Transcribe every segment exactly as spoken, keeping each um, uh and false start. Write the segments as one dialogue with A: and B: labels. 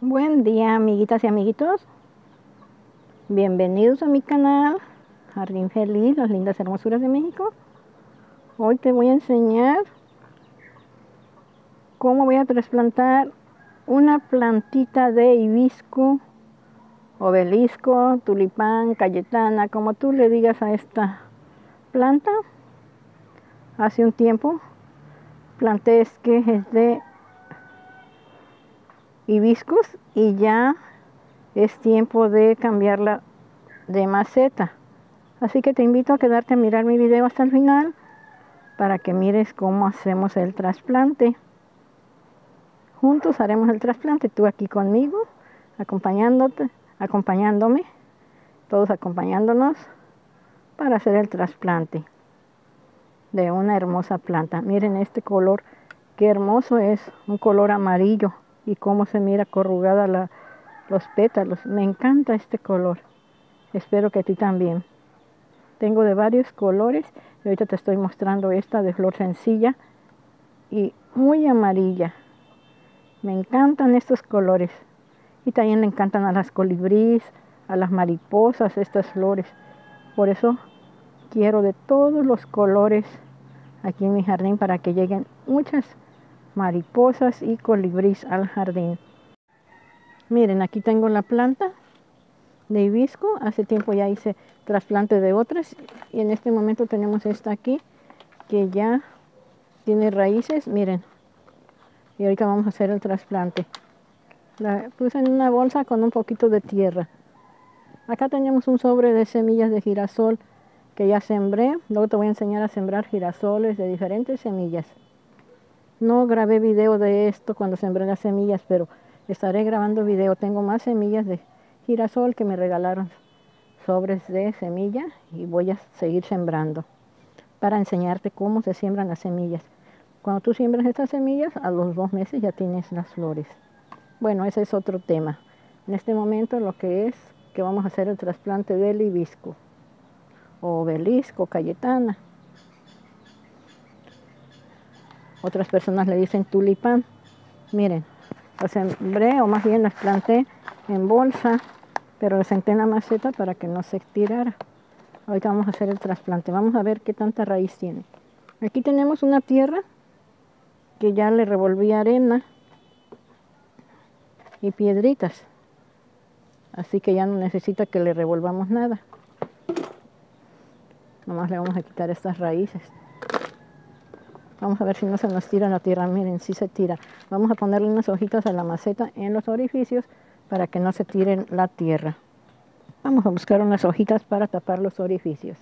A: Buen día, amiguitas y amiguitos. Bienvenidos a mi canal Jardín Feliz, las lindas hermosuras de México. Hoy te voy a enseñar cómo voy a trasplantar una plantita de hibisco, obelisco, tulipán, cayetana, como tú le digas a esta planta. Hace un tiempo planté esquejes de hibiscus y ya es tiempo de cambiarla de maceta. Así que te invito a quedarte a mirar mi video hasta el final para que mires cómo hacemos el trasplante. Juntos haremos el trasplante, tú aquí conmigo, acompañándote, acompañándome, todos acompañándonos para hacer el trasplante de una hermosa planta. Miren este color, qué hermoso es, un color amarillo y cómo se mira corrugada la, los pétalos. Me encanta este color, espero que a ti también. Tengo de varios colores y ahorita te estoy mostrando esta de flor sencilla y muy amarilla. Me encantan estos colores y también le encantan a las colibríes, a las mariposas estas flores. Por eso quiero de todos los colores aquí en mi jardín para que lleguen muchas mariposas y colibríes al jardín. Miren, aquí tengo la planta de hibisco. Hace tiempo ya hice trasplante de otras y en este momento tenemos esta aquí que ya tiene raíces. Miren, y ahorita vamos a hacer el trasplante. La puse en una bolsa con un poquito de tierra. Acá tenemos un sobre de semillas de girasol que ya sembré. Luego te voy a enseñar a sembrar girasoles de diferentes semillas. No grabé video de esto cuando sembré las semillas, pero estaré grabando video. Tengo más semillas de girasol que me regalaron, sobres de semilla, y voy a seguir sembrando para enseñarte cómo se siembran las semillas. Cuando tú siembras estas semillas, a los dos meses ya tienes las flores. Bueno, ese es otro tema. En este momento lo que es que vamos a hacer el trasplante del hibisco, o obelisco, cayetana. Otras personas le dicen tulipán. Miren, las sembré, o más bien las planté en bolsa, pero las senté en la maceta para que no se tirara. Ahorita vamos a hacer el trasplante. Vamos a ver qué tanta raíz tiene. Aquí tenemos una tierra que ya le revolví arena y piedritas. Así que ya no necesita que le revolvamos nada. Nomás le vamos a quitar estas raíces. Vamos a ver si no se nos tira la tierra. Miren, sí se tira. Vamos a ponerle unas hojitas a la maceta en los orificios para que no se tire la tierra. Vamos a buscar unas hojitas para tapar los orificios.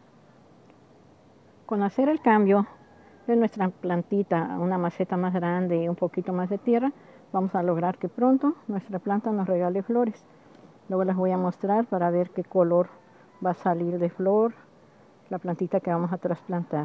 A: Con hacer el cambio de nuestra plantita a una maceta más grande y un poquito más de tierra, vamos a lograr que pronto nuestra planta nos regale flores. Luego les voy a mostrar para ver qué color va a salir de flor la plantita que vamos a trasplantar.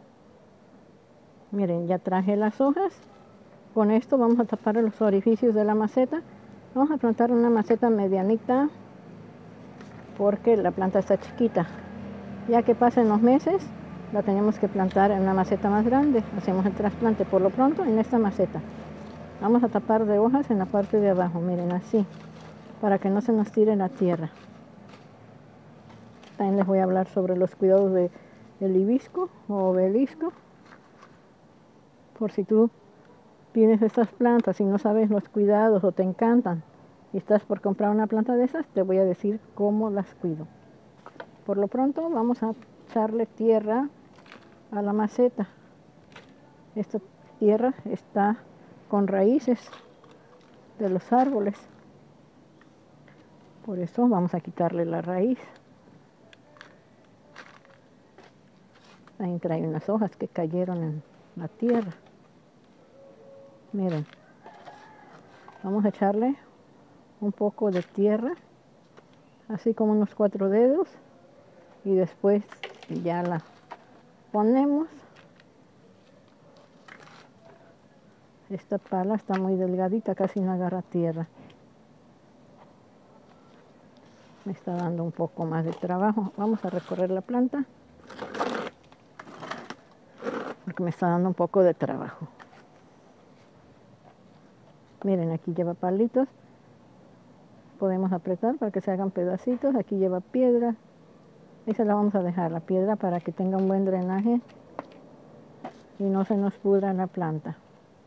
A: Miren, ya traje las hojas. Con esto vamos a tapar los orificios de la maceta. Vamos a plantar una maceta medianita porque la planta está chiquita. Ya que pasen los meses, la tenemos que plantar en una maceta más grande. Hacemos el trasplante por lo pronto en esta maceta. Vamos a tapar de hojas en la parte de abajo, miren, así, para que no se nos tire la tierra. También les voy a hablar sobre los cuidados de, del hibisco o obelisco. Por si tú tienes estas plantas y no sabes los cuidados o te encantan y estás por comprar una planta de esas, te voy a decir cómo las cuido. Por lo pronto vamos a echarle tierra a la maceta. Esta tierra está con raíces de los árboles. Por eso vamos a quitarle la raíz. Ahí trae unas hojas que cayeron en la tierra. Miren, vamos a echarle un poco de tierra, así como unos cuatro dedos, y después ya la ponemos. Esta pala está muy delgadita, casi no agarra tierra. Me está dando un poco más de trabajo. Vamos a recorrer la planta porque me está dando un poco de trabajo. Miren, aquí lleva palitos podemos apretar para que se hagan pedacitos. Aquí lleva piedra. Esa la vamos a dejar, la piedra, para que tenga un buen drenaje y no se nos pudra la planta.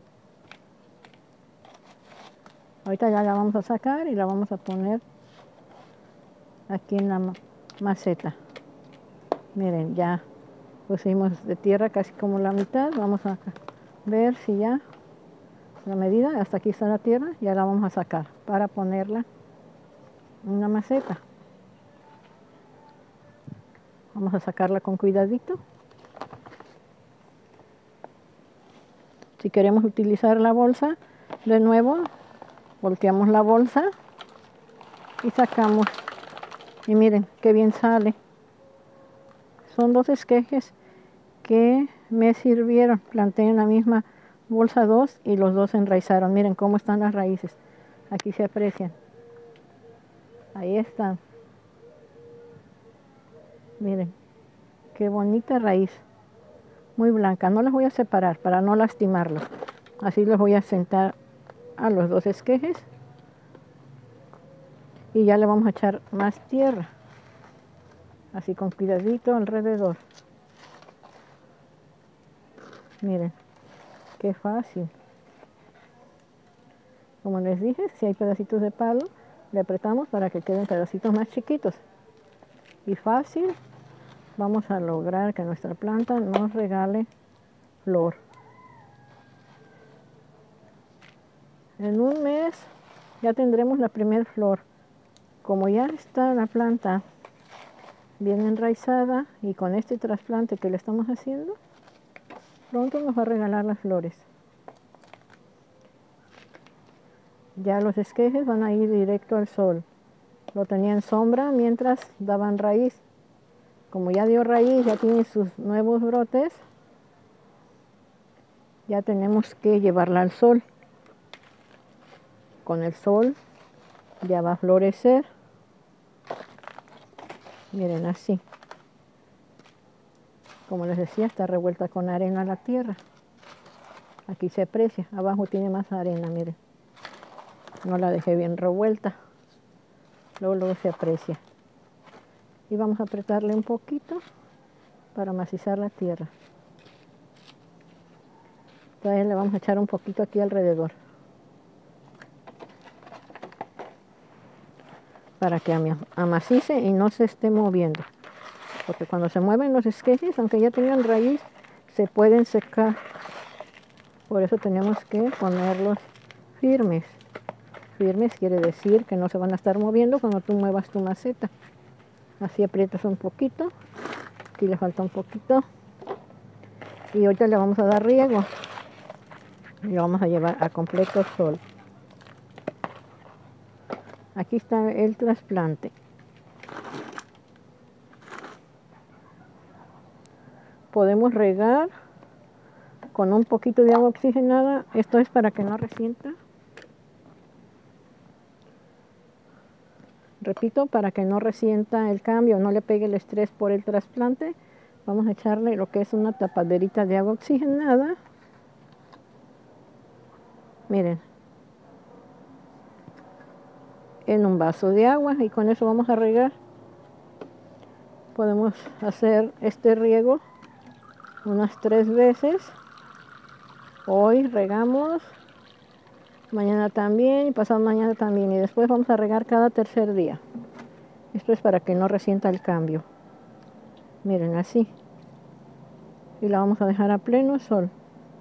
A: Ahorita ya la vamos a sacar y la vamos a poner aquí en la maceta. Miren, ya pusimos de tierra casi como la mitad. Vamos a ver si ya la medida, hasta aquí está la tierra, ya la vamos a sacar para ponerla en una maceta. Vamos a sacarla con cuidadito. Si queremos utilizar la bolsa, de nuevo, volteamos la bolsa y sacamos. Y miren, qué bien sale. Son dos esquejes que me sirvieron. Planté en la misma bolsa dos y los dos se enraizaron. Miren cómo están las raíces. Aquí se aprecian. Ahí están. Miren, qué bonita raíz. Muy blanca. No las voy a separar para no lastimarlos. Así los voy a sentar a los dos esquejes. Y ya le vamos a echar más tierra. Así con cuidadito alrededor. Miren, qué fácil. Como les dije, si hay pedacitos de palo, le apretamos para que queden pedacitos más chiquitos. Y fácil, vamos a lograr que nuestra planta nos regale flor. En un mes ya tendremos la primera flor. Como ya está la planta bien enraizada y con este trasplante que le estamos haciendo, pronto nos va a regalar las flores. Ya los esquejes van a ir directo al sol. Lo tenía en sombra mientras daban raíz. Como ya dio raíz, ya tiene sus nuevos brotes, ya tenemos que llevarla al sol. Con el sol ya va a florecer. Miren, así. Como les decía, está revuelta con arena la tierra. Aquí se aprecia. Abajo tiene más arena, miren. No la dejé bien revuelta. Luego, luego se aprecia. Y vamos a apretarle un poquito para macizar la tierra. Entonces le vamos a echar un poquito aquí alrededor. Para que amacice y no se esté moviendo. Porque cuando se mueven los esquejes, aunque ya tengan raíz, se pueden secar. Por eso tenemos que ponerlos firmes. Firmes quiere decir que no se van a estar moviendo cuando tú muevas tu maceta. Así aprietas un poquito. Aquí le falta un poquito. Y ahorita le vamos a dar riego. Y lo vamos a llevar a completo sol. Aquí está el trasplante. Podemos regar con un poquito de agua oxigenada. Esto es para que no resienta. Repito, para que no resienta el cambio, no le pegue el estrés por el trasplante. Vamos a echarle lo que es una tapaderita de agua oxigenada. Miren. En un vaso de agua y con eso vamos a regar. Podemos hacer este riego unas tres veces. Hoy regamos, mañana también y pasado mañana también, y después vamos a regar cada tercer día. Esto es para que no resienta el cambio. Miren, así. Y la vamos a dejar a pleno sol.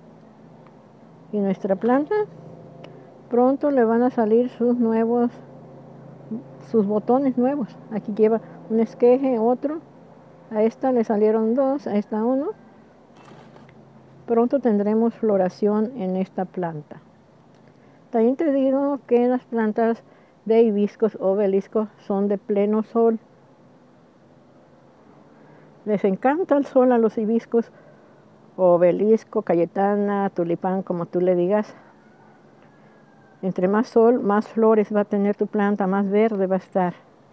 A: Y nuestra planta pronto le van a salir sus nuevos sus botones nuevos. Aquí lleva un esqueje, otro. A esta le salieron dos, a esta uno. Pronto tendremos floración en esta planta. También te digo que las plantas de hibiscos o obeliscos son de pleno sol. Les encanta el sol a los hibiscos, obelisco, cayetana, tulipán, como tú le digas. Entre más sol, más flores va a tener tu planta, más verde va a estar.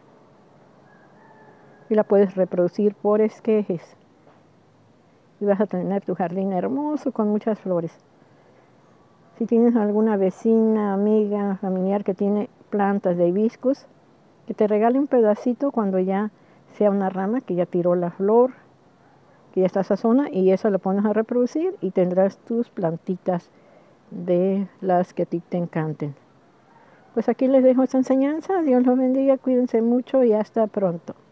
A: Y la puedes reproducir por esquejes. Y vas a tener tu jardín hermoso con muchas flores. Si tienes alguna vecina, amiga, familiar que tiene plantas de hibiscus, que te regale un pedacito cuando ya sea una rama que ya tiró la flor, que ya está esa zona, y eso lo pones a reproducir y tendrás tus plantitas de las que a ti te encanten. Pues aquí les dejo esta enseñanza. Dios los bendiga, cuídense mucho y hasta pronto.